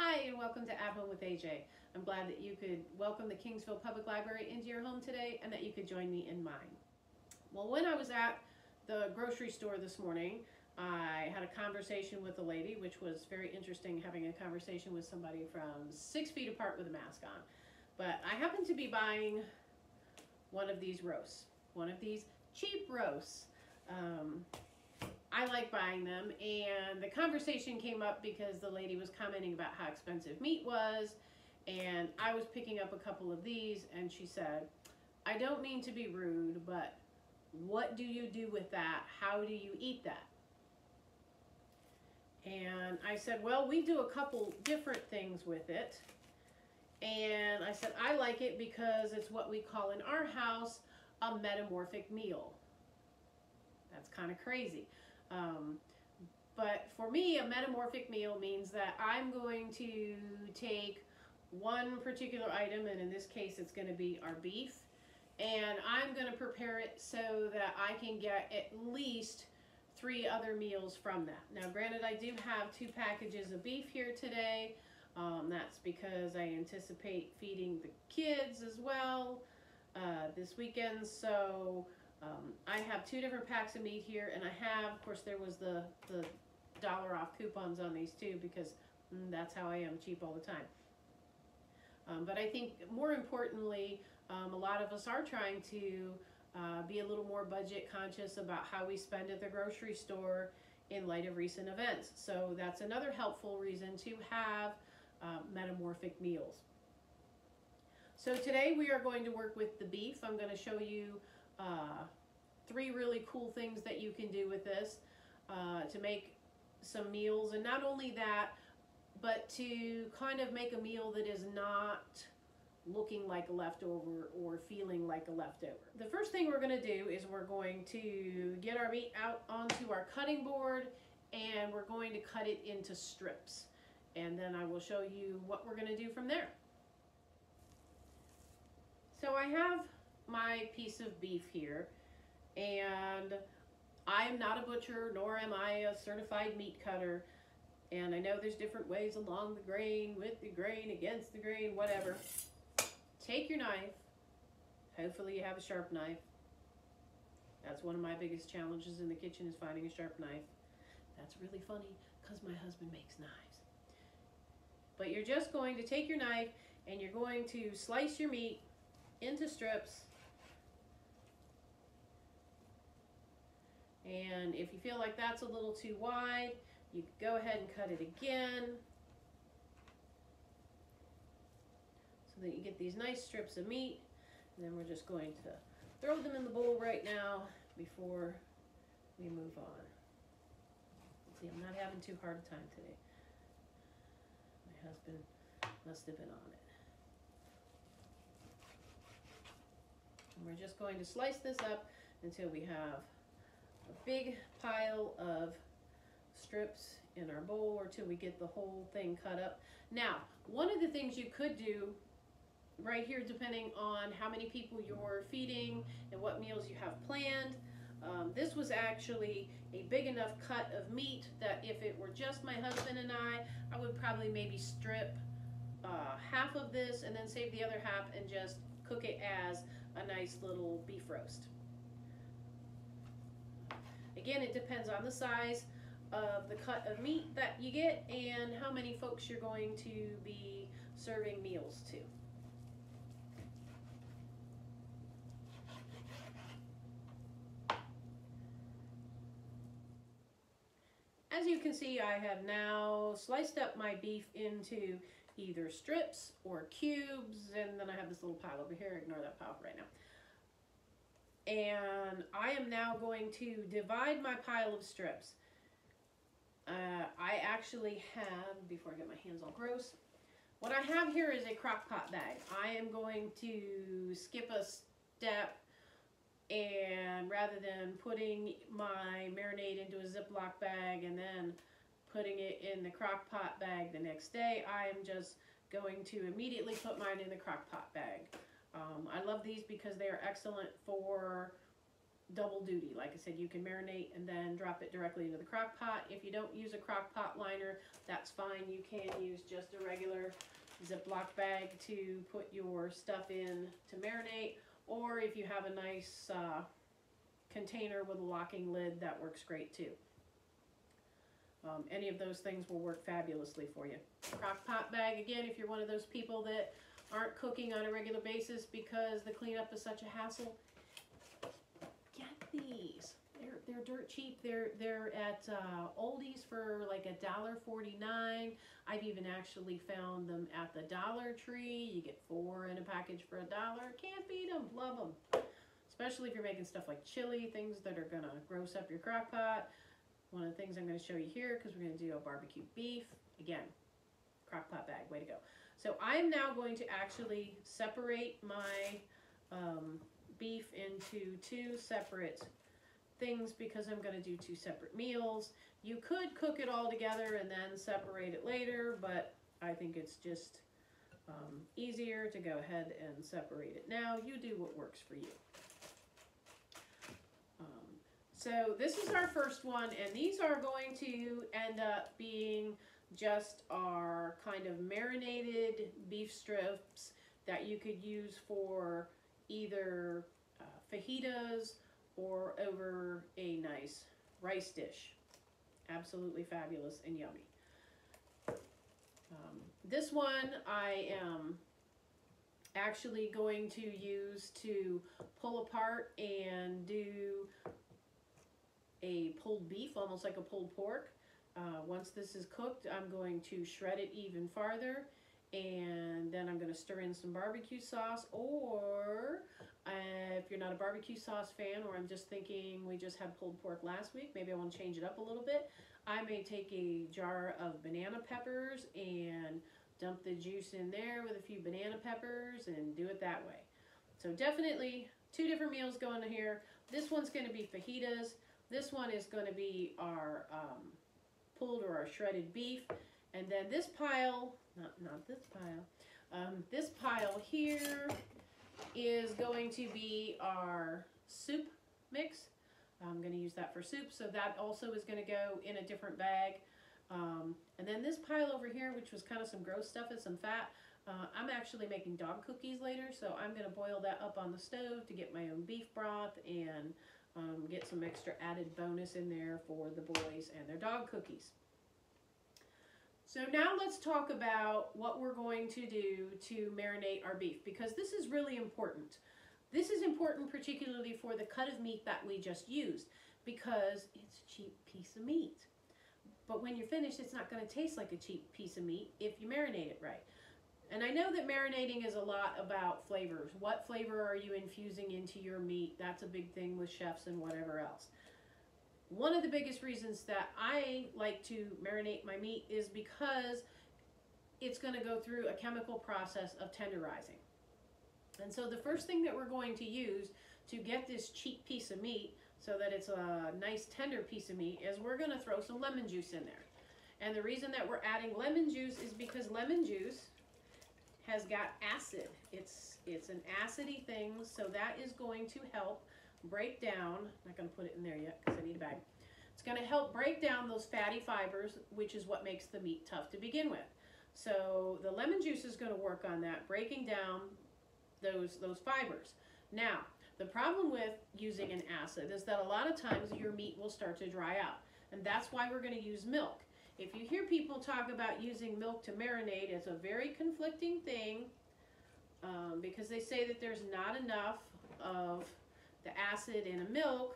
Hi, and welcome to At Home with AJ. I'm glad that you could welcome the Kingsville Public Library into your home today and that you could join me in mine. Well, when I was at the grocery store this morning, I had a conversation with a lady, which was very interesting, having a conversation with somebody from 6 feet apart with a mask on. But I happened to be buying one of these roasts, one of these cheap roasts. I like buying them, and the conversation came up because the lady was commenting about how expensive meat was, and I was picking up a couple of these, and she said, I don't mean to be rude, but what do you do with that? How do you eat that? And I said, well, we do a couple different things with it. And I said, I like it because it's what we call in our house a metamorphic meal. That's kind of crazy. But for me, a metamorphic meal means that I'm going to take one particular item, and in this case it's going to be our beef, and I'm going to prepare it so that I can get at least 3 other meals from that. Now granted, I do have 2 packages of beef here today. That's because I anticipate feeding the kids as well this weekend, so I have 2 different packs of meat here, and I have, of course, there was the dollar off coupons on these too, because that's how I am, cheap all the time. But I think more importantly, a lot of us are trying to be a little more budget conscious about how we spend at the grocery store in light of recent events. So that's another helpful reason to have metamorphic meals. So today we are going to work with the beef. I'm going to show you 3 really cool things that you can do with this to make some meals, and not only that, but to kind of make a meal that is not looking like a leftover or feeling like a leftover. The first thing we're going to do is we're going to get our meat out onto our cutting board, and we're going to cut it into strips, and then I will show you what we're going to do from there. So I have my piece of beef here, and I am not a butcher, nor am I a certified meat cutter, and I know there's different ways along the grain, with the grain, against the grain, whatever. Take your knife. Hopefully you have a sharp knife. That's one of my biggest challenges in the kitchen, is finding a sharp knife. That's really funny because my husband makes knives. But you're just going to take your knife and you're going to slice your meat into strips. And if you feel like that's a little too wide, you can go ahead and cut it again, so that you get these nice strips of meat. And then we're just going to throw them in the bowl right now before we move on. See, I'm not having too hard a time today. My husband must have been on it. And we're just going to slice this up until we have a big pile of strips in our bowl, or till we get the whole thing cut up. Now, one of the things you could do right here, depending on how many people you're feeding and what meals you have planned, this was actually a big enough cut of meat that if it were just my husband and I would probably maybe strip half of this and then save the other half and just cook it as a nice little beef roast. Again, it depends on the size of the cut of meat that you get and how many folks you're going to be serving meals to. As you can see, I have now sliced up my beef into either strips or cubes, and then I have this little pile over here. Ignore that pile for right now. And I am now going to divide my pile of strips. I actually have, before I get my hands all gross, what I have here is a crock pot bag. I am going to skip a step, and rather than putting my marinade into a Ziploc bag and then putting it in the crock pot bag the next day, I am just going to immediately put mine in the crock pot bag. I love these because they are excellent for double duty. Like I said, you can marinate and then drop it directly into the crock pot. If you don't use a crock pot liner, that's fine. You can use just a regular Ziploc bag to put your stuff in to marinate, or if you have a nice container with a locking lid, that works great too. Any of those things will work fabulously for you. Crock pot bag, again, if you're one of those people that aren't cooking on a regular basis because the cleanup is such a hassle, get these. They're dirt cheap. They're at Oldies for like $1.49. I've even actually found them at the Dollar Tree. You get 4 in a package for $1. Can't beat them. Love them. Especially if you're making stuff like chili, things that are gonna gross up your crock pot. One of the things I'm going to show you here, because we're going to do a barbecue beef. Again, crock pot bag, way to go. So I'm now going to actually separate my beef into 2 separate things because I'm going to do 2 separate meals. You could cook it all together and then separate it later, but I think it's just easier to go ahead and separate it now. You do what works for you. So this is our first one, and these are going to end up being just our kind of marinated beef strips that you could use for either fajitas or over a nice rice dish. Absolutely fabulous and yummy. This one I am actually going to use to pull apart and do a pulled beef, almost like a pulled pork. Once this is cooked, I'm going to shred it even farther, and then I'm going to stir in some barbecue sauce, or if you're not a barbecue sauce fan, or I'm just thinking we just had pulled pork last week, maybe I want to change it up a little bit, I may take a jar of banana peppers and dump the juice in there with a few banana peppers and do it that way. So definitely 2 different meals going here. This one's going to be fajitas. This one is going to be our pulled or our shredded beef. And then this pile, not this pile, this pile here is going to be our soup mix. I'm going to use that for soup, so that also is going to go in a different bag. And then this pile over here, which was kind of some gross stuff and some fat, I'm actually making dog cookies later, so I'm going to boil that up on the stove to get my own beef broth and get some extra added bonus in there for the boys and their dog cookies. So now let's talk about what we're going to do to marinate our beef, because this is really important. This is important particularly for the cut of meat that we just used, because it's a cheap piece of meat. But when you're finished, it's not going to taste like a cheap piece of meat if you marinate it right. And I know that marinating is a lot about flavors. What flavor are you infusing into your meat? That's a big thing with chefs and whatever else. One of the biggest reasons that I like to marinate my meat is because it's going to go through a chemical process of tenderizing. And so the first thing that we're going to use to get this cheap piece of meat so that it's a nice tender piece of meat is we're going to throw some lemon juice in there. And the reason that we're adding lemon juice is because lemon juice has got acid. It's an acidy thing, so that is going to help break down, I'm not going to put it in there yet because I need a bag. It's going to help break down those fatty fibers, which is what makes the meat tough to begin with. So the lemon juice is going to work on that, breaking down those fibers. Now, the problem with using an acid is that a lot of times your meat will start to dry out, and that's why we're going to use milk. If you hear people talk about using milk to marinate, it's a very conflicting thing because they say that there's not enough of the acid in a milk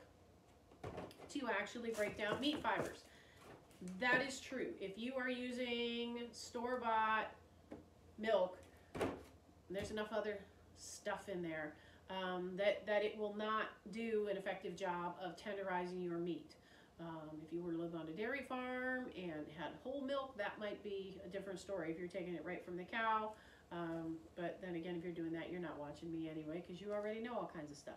to actually break down meat fibers. That is true. If you are using store-bought milk, there's enough other stuff in there that it will not do an effective job of tenderizing your meat. If you were to live on a dairy farm and had whole milk, that might be a different story if you're taking it right from the cow. But then again, if you're doing that, you're not watching me anyway because you already know all kinds of stuff.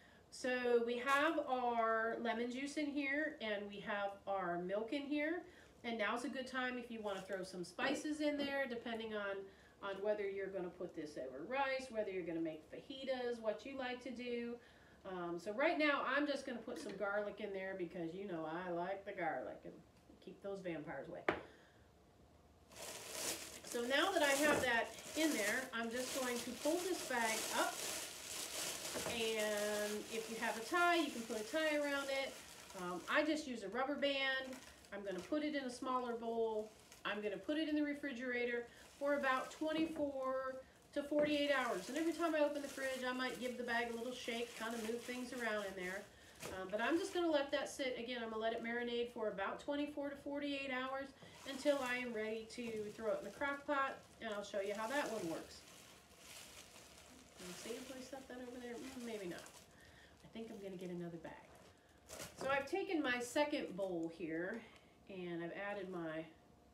So we have our lemon juice in here and we have our milk in here. And now's a good time if you want to throw some spices in there, depending on whether you're going to put this over rice, whether you're going to make fajitas, what you like to do. So right now I'm just going to put some garlic in there because you know I like the garlic and keep those vampires away. So now that I have that in there, I'm just going to pull this bag up, and if you have a tie, you can put a tie around it. I just use a rubber band. I'm going to put it in a smaller bowl. I'm going to put it in the refrigerator for about 24 to 48 hours. And every time I open the fridge, I might give the bag a little shake, kind of move things around in there. But I'm just going to let that sit. Again, I'm going to let it marinate for about 24 to 48 hours until I am ready to throw it in the crock pot, and I'll show you how that one works. See if I set that over there? Maybe not. I think I'm going to get another bag. So I've taken my second bowl here, and I've added my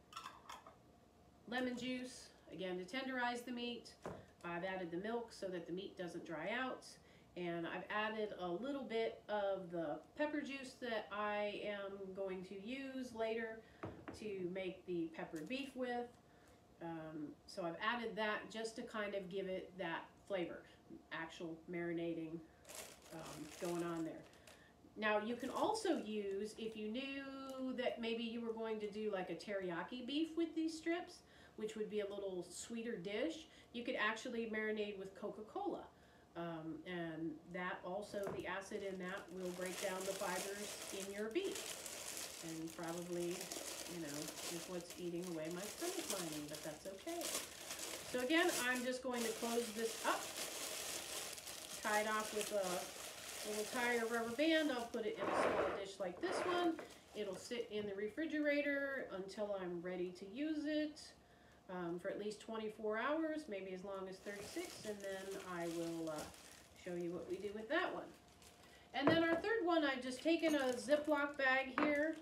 lemon juice, again to tenderize the meat. I've added the milk so that the meat doesn't dry out. And I've added a little bit of the pepper juice that I am going to use later to make the peppered beef with. So I've added that just to kind of give it that flavor, actual marinating going on there. Now you can also use, if you knew that maybe you were going to do like a teriyaki beef with these strips, which would be a little sweeter dish, you could actually marinate with Coca-Cola. And that also, the acid in that will break down the fibers in your beef. And probably, you know, is what's eating away my stomach lining, but that's okay. So again, I'm just going to close this up, tie it off with a little tie or rubber band. I'll put it in a small dish like this one. It'll sit in the refrigerator until I'm ready to use it. For at least 24 hours, maybe as long as 36, and then I will show you what we do with that one. And then our third one, I've just taken a Ziploc bag here,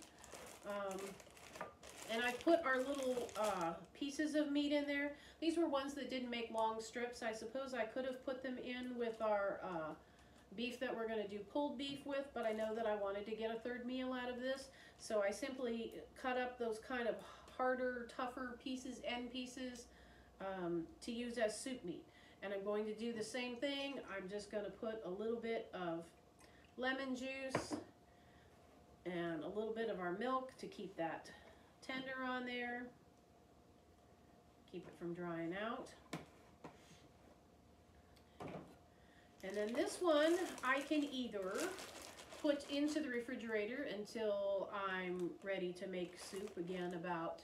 and I put our little pieces of meat in there. These were ones that didn't make long strips. I suppose I could have put them in with our beef that we're going to do pulled beef with, but I know that I wanted to get a third meal out of this, so I simply cut up those kind of harder, tougher pieces, end pieces, to use as soup meat. And I'm going to do the same thing. I'm just going to put a little bit of lemon juice and a little bit of our milk to keep that tender on there. Keep it from drying out. And then this one I can either put into the refrigerator until I'm ready to make soup, again about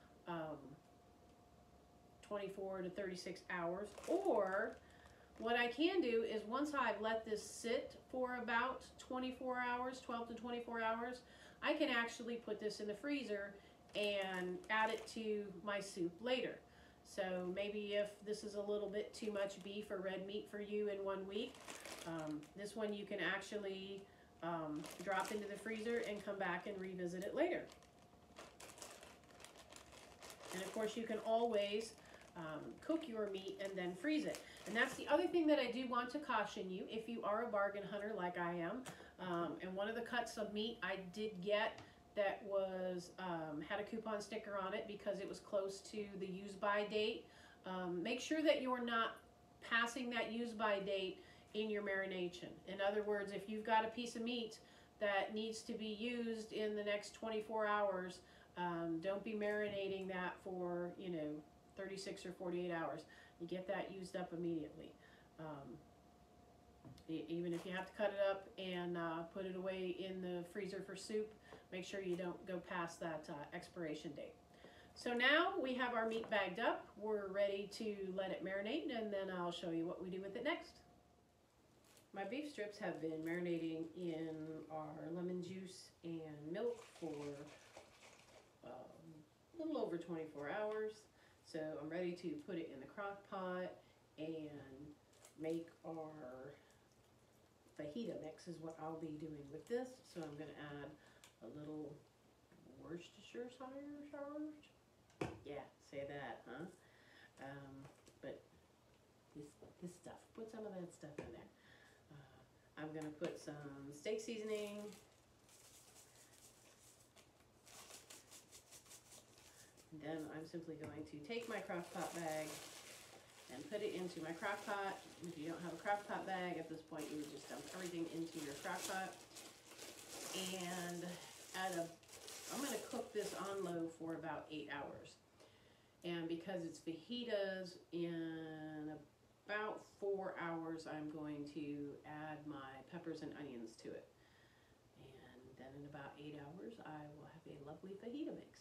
24 to 36 hours, or what I can do is once I've let this sit for about 24 hours, 12 to 24 hours, I can actually put this in the freezer and add it to my soup later. So maybe if this is a little bit too much beef or red meat for you in 1 week, this one you can actually drop into the freezer and come back and revisit it later. And of course you can always cook your meat and then freeze it. And that's the other thing that I do want to caution you, if you are a bargain hunter like I am, and one of the cuts of meat I did get that was had a coupon sticker on it because it was close to the use by date. Make sure that you're not passing that use by date in your marination. In other words, if you've got a piece of meat that needs to be used in the next 24 hours, don't be marinating that for, 36 or 48 hours. You get that used up immediately. Even if you have to cut it up and put it away in the freezer for soup, make sure you don't go past that expiration date. So now we have our meat bagged up. We're ready to let it marinate, and then I'll show you what we do with it next. My beef strips have been marinating in our lemon juice and milk for a little over 24 hours. So I'm ready to put it in the crock pot and make our fajita mix is what I'll be doing with this. So I'm going to add a little Worcestershire sauce. Yeah, say that, huh? But this stuff, put some of that stuff in there. I'm going to put some steak seasoning. And then I'm simply going to take my crock pot bag and put it into my crock pot. If you don't have a crock crock pot bag. At this point, you would just dump everything into your crock pot. And I'm going to cook this on low for about 8 hours. And because it's fajitas, in about 4 hours, I'm going to add my peppers and onions to it. And then in about 8 hours, I will have a lovely fajita mix.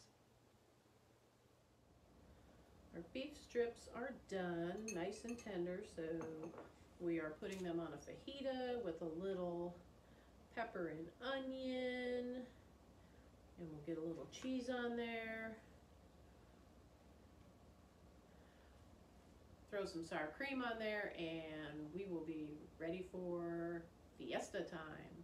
Our beef strips are done, nice and tender, so we are putting them on a fajita with a little pepper and onion, and we'll get a little cheese on there. Throw some sour cream on there, and we will be ready for fiesta time.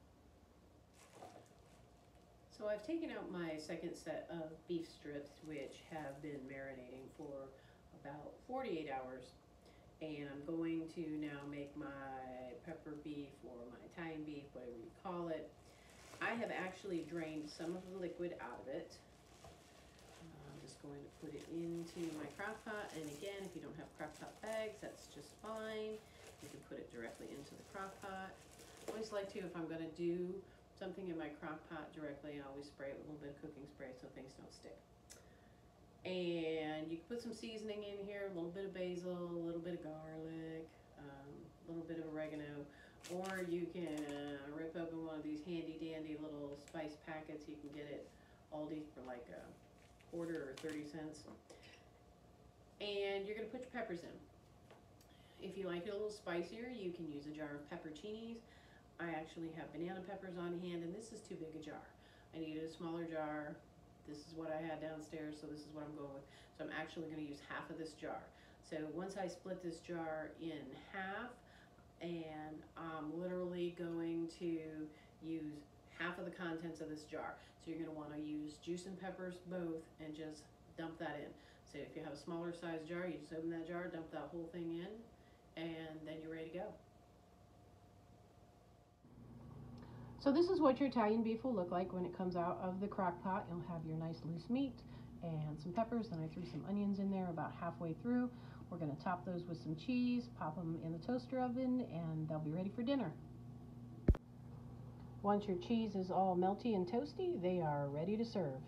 So I've taken out my second set of beef strips, which have been marinating for about 48 hours. And I'm going to now make my pepper beef or my Italian beef, whatever you call it. I have actually drained some of the liquid out of it. I'm just going to put it into my crock pot. And again, if you don't have crock pot bags, that's just fine. You can put it directly into the crock pot. I always like to, if I'm going to do something in my crock pot directly, I always spray it with a little bit of cooking spray so things don't stick. And you can put some seasoning in here, a little bit of basil, a little bit of garlic, a little bit of oregano, or you can rip open one of these handy dandy little spice packets. You can get it Aldi for like a quarter or 30 cents. And you're gonna put your peppers in. If you like it a little spicier, you can use a jar of pepperoncinis. I actually have banana peppers on hand, and this is too big a jar. I needed a smaller jar. This is what I had downstairs, so this is what I'm going with. So I'm actually going to use half of this jar. So once I split this jar in half, and I'm literally going to use half of the contents of this jar. So you're going to want to use juice and peppers both, and just dump that in. So if you have a smaller size jar, you just open that jar, dump that whole thing in, and then you're ready to go. So this is what your Italian beef will look like when it comes out of the crock pot. You'll have your nice loose meat and some peppers. Then I threw some onions in there about halfway through. We're going to top those with some cheese, pop them in the toaster oven, and they'll be ready for dinner. Once your cheese is all melty and toasty, they are ready to serve.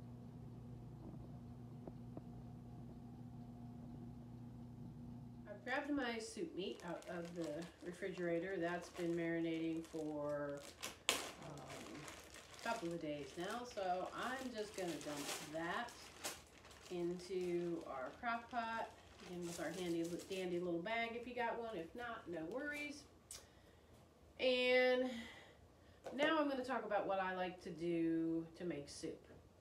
I've grabbed my soup meat out of the refrigerator. That's been marinating for couple of days now, so I'm just going to dump that into our crock pot, again with our handy dandy little bag if you got one. If not, no worries. And now I'm going to talk about what I like to do to make soup.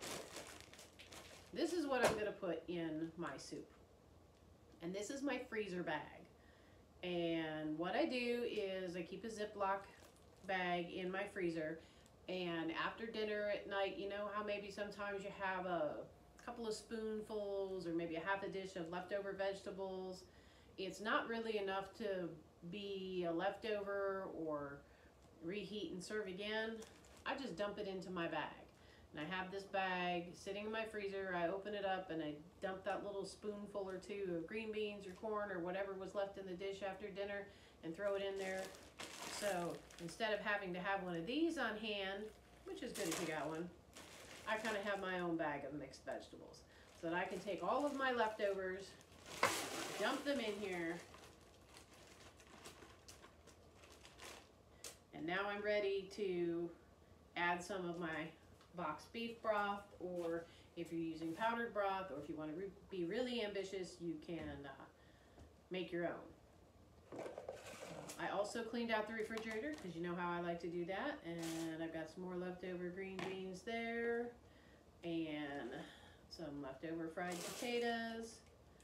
This is what I'm going to put in my soup, and this is my freezer bag. And what I do is I keep a Ziploc bag in my freezer. And after dinner at night, you know how maybe sometimes you have a couple of spoonfuls or maybe a half a dish of leftover vegetables. It's not really enough to be a leftover or reheat and serve again. I just dump it into my bag. And I have this bag sitting in my freezer. I open it up and I dump that little spoonful or two of green beans or corn or whatever was left in the dish after dinner and throw it in there. So instead of having to have one of these on hand, which is good if you got one, I kind of have my own bag of mixed vegetables so that I can take all of my leftovers, dump them in here, and now I'm ready to add some of my boxed beef broth, or if you're using powdered broth, or if you want to be really ambitious, you can make your own. I also cleaned out the refrigerator because you know how I like to do that, and I've got some more leftover green beans there and some leftover fried potatoes.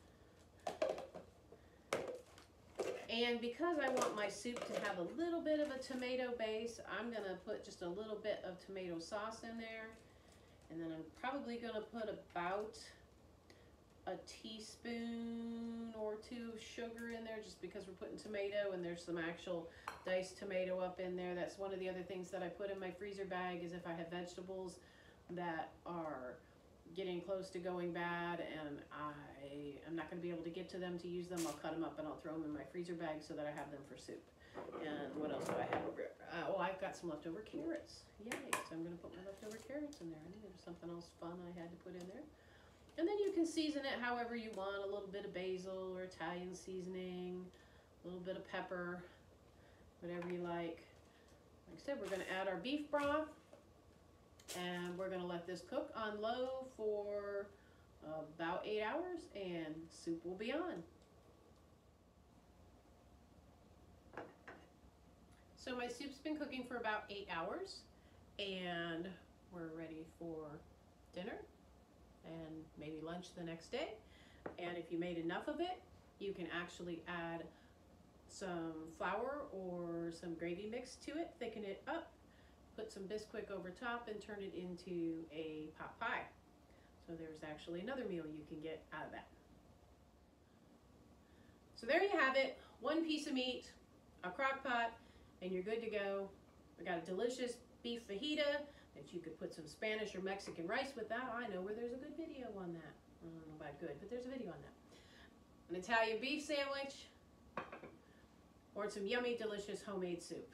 And because I want my soup to have a little bit of a tomato base, I'm going to put just a little bit of tomato sauce in there, and then I'm probably going to put about a teaspoon or two of sugar in there, just because we're putting tomato and there's some actual diced tomato up in there. That's one of the other things that I put in my freezer bag, is if I have vegetables that are getting close to going bad, and I'm not going to be able to get to them to use them. I'll cut them up and I'll throw them in my freezer bag so that I have them for soup. And what else do I have? I've got some leftover carrots. Yay! So I'm going to put my leftover carrots in there. I think there was something else fun I had to put in there. And then you can season it however you want. A little bit of basil or Italian seasoning, a little bit of pepper, whatever you like. Like I said, we're going to add our beef broth, and we're going to let this cook on low for about 8 hours, and soup will be on. So my soup's been cooking for about 8 hours, and we're ready for dinner and maybe lunch the next day. And if you made enough of it, you can actually add some flour or some gravy mix to it, thicken it up, put some Bisquick over top, and turn it into a pot pie. So there's actually another meal you can get out of that. So there you have it, one piece of meat, a crock pot, and you're good to go. We got a delicious beef fajita that you could put some Spanish or Mexican rice with that. I know where there's a good video on that. I don't know about good, but there's a video on that. An Italian beef sandwich, or some yummy, delicious homemade soup.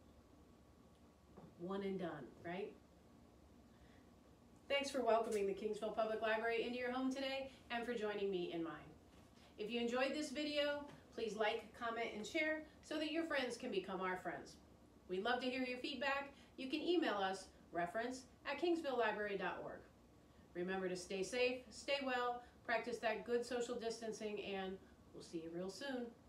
One and done, right? Thanks for welcoming the Kingsville Public Library into your home today and for joining me in mine. If you enjoyed this video, please like, comment, and share so that your friends can become our friends. We'd love to hear your feedback. You can email us, reference@kingsvillelibrary.org. Remember to stay safe, stay well, practice that good social distancing, and we'll see you real soon.